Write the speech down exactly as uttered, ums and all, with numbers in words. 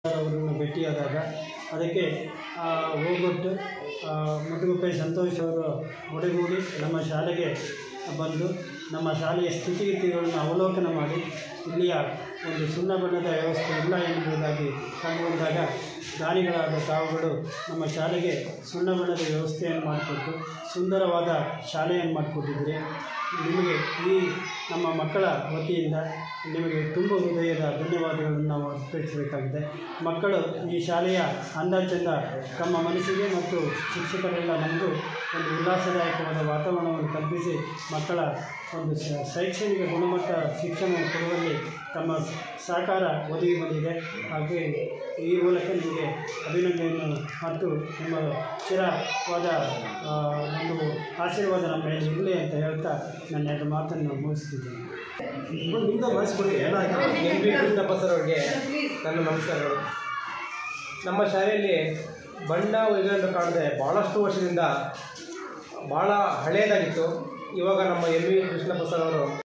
ಅವರನ್ನು ಭೇಟಿಯಾದಾಗ ಅದಕ್ಕೆ ಹೋಗ್ಬಿಟ್ಟು ಮುದುಗುಪ್ಪೆ ಸಂತೋಷ್ ಅವರು ಒಡಗೂಡಿ ನಮ್ಮ ಶಾಲೆಗೆ ಬಂದು ನಮ್ಮ ಶಾಲೆಯ ಸ್ಥಿತಿಗತಿಗಳನ್ನು ಅವಲೋಕನ ಮಾಡಿ ಇಲ್ಲಿಯ ಒಂದು ಸುಣ್ಣ ಬಣ್ಣದ ವ್ಯವಸ್ಥೆ ಇಲ್ಲ ಎಂಬುದಾಗಿ ಕಂಡುಕೊಂಡಾಗ ದಾನಿಗಳಾದ ತಾವುಗಳು ನಮ್ಮ ಶಾಲೆಗೆ ಸುಣ್ಣ ಬಣ್ಣದ ವ್ಯವಸ್ಥೆಯನ್ನು ಮಾಡಿಕೊಟ್ಟು ಸುಂದರವಾದ ಶಾಲೆಯನ್ನು ಮಾಡಿಕೊಟ್ಟಿದ್ದೀರಿ. ನಿಮಗೆ ಈ ನಮ್ಮ ಮಕ್ಕಳ ವತಿಯಿಂದ ನಿಮಗೆ ತುಂಬ ಹೃದಯದ ಧನ್ಯವಾದಗಳನ್ನು ನಾವು ಅರ್ಪಿಸಬೇಕಾಗಿದೆ. ಮಕ್ಕಳು ಈ ಶಾಲೆಯ ಅಂದಾಚೆಂದ ತಮ್ಮ ಮನಸ್ಸಿಗೆ ಮತ್ತು ಶಿಕ್ಷಕರೆಲ್ಲ ನಮಗೂ ಒಂದು ಉಲ್ಲಾಸದಾಯಕವಾದ ವಾತಾವರಣವನ್ನು ಕಲ್ಪಿಸಿ ಮಕ್ಕಳ ಒಂದು ಶೈಕ್ಷಣಿಕ ಗುಣಮಟ್ಟ ಶಿಕ್ಷಣವನ್ನು ಕೊಡುವಲ್ಲಿ ತಮ್ಮ ಸಹಕಾರ ಒದಗಿ ಬಂದಿದೆ. ಹಾಗೆ ಈ ಮೂಲಕ ನಿಮಗೆ ಅಭಿನಂದನೆಯನ್ನು ಮತ್ತು ನಿಮ್ಮ ಚಿರವಾದ ಒಂದು ಆಶೀರ್ವಾದ ನಮ್ಮ ಮೇಲೆ ಇರಲಿ ಅಂತ ಹೇಳ್ತಾ ನನ್ನ ಎರಡು ಮಾತನ್ನು ಮುಗಿಸ್ತಿದ್ದೀನಿ. ನಿಮ್ದ ಮಾಡಿಸ್ಕೊಡಿ ಏನಾಗಿದೆ ಎಂ ಬಿ ಕೃಷ್ಣಪ್ಪ ಸರ್ ಅವ್ರಿಗೆ ನನ್ನ ನಮಸ್ಕಾರಗಳು. ನಮ್ಮ ಶಾಲೆಯಲ್ಲಿ ಬಣ್ಣ ವೈಜ್ಞಾನಿಕ ಕಾಣದೆ ಭಾಳಷ್ಟು ವರ್ಷದಿಂದ ಭಾಳ ಹಳೆಯದಾಗಿತ್ತು. ಇವಾಗ ನಮ್ಮ ಎಂ ಬಿ ಕೃಷ್ಣಪ್ಪ ಸರ್ ಅವರು